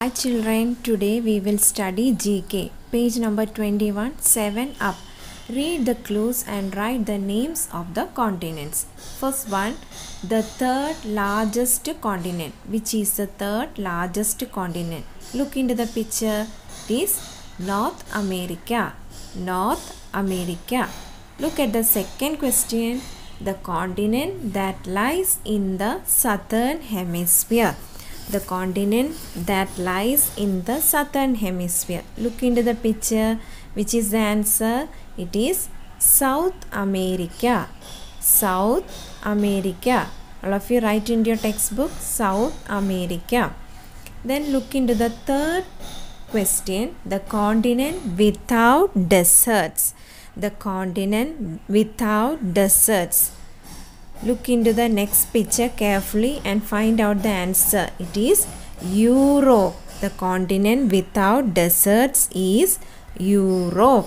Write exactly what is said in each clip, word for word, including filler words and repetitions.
Hi children, today we will study G K, page number twenty-one, seven up. Read the clues and write the names of the continents. First one, the third largest continent. Which is the third largest continent? Look into the picture. It is North America. North America. Look at the second question. The continent that lies in the southern hemisphere. The continent that lies in the southern hemisphere. Look into the picture. Which is the answer? It is South America. South America. All of you write in your textbook South America. Then look into the third question. The continent without deserts. The continent without deserts. Look into the next picture carefully and find out the answer. It is Europe. The continent without deserts is Europe.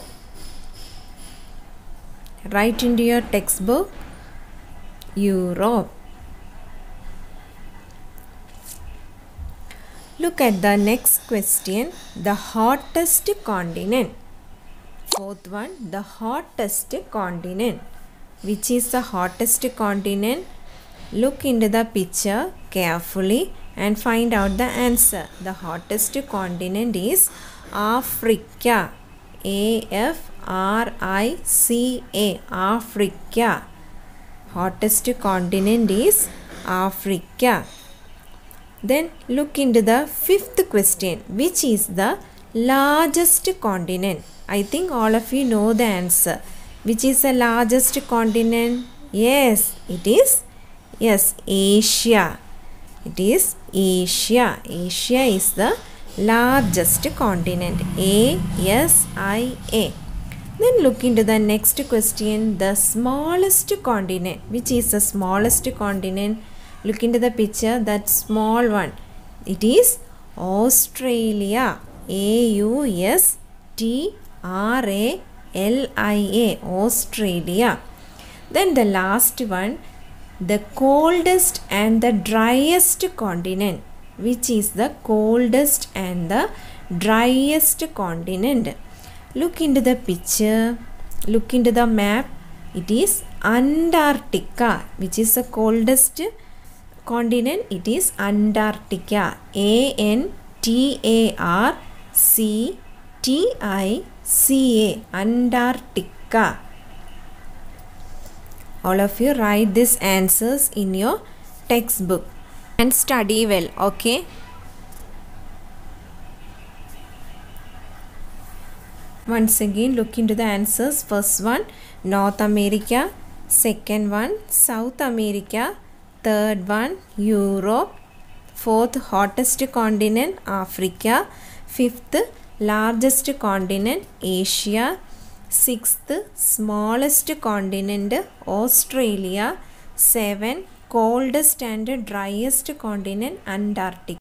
Write into your textbook Europe. Look at the next question. The hottest continent. Fourth one, the hottest continent. Which is the hottest continent? Look into the picture carefully and find out the answer. The hottest continent is Africa. A F R I C A. Africa. Hottest continent is Africa. Then look into the fifth question. Which is the largest continent? I think all of you know the answer. Which is the largest continent? Yes, it is. Yes, Asia. It is Asia. Asia is the largest continent. A S I A. Then look into the next question. The smallest continent. Which is the smallest continent? Look into the picture. That small one. It is Australia. A U S T R A L I A. Australia. Then the last one, the coldest and the driest continent. Which is the coldest and the driest continent? Look into the picture. Look into the map. It is Antarctica. Which is the coldest continent? It is Antarctica. A N T A R C T I C A. Antarctica. All of you write these answers in your textbook and study well, okay? Once again, look into the answers. First one, North America. Second one, South America. Third one, Europe. Fourth, hottest continent, Africa. Fifth, largest continent, Asia. Sixth, smallest continent, Australia. Seven, coldest and driest continent, Antarctica.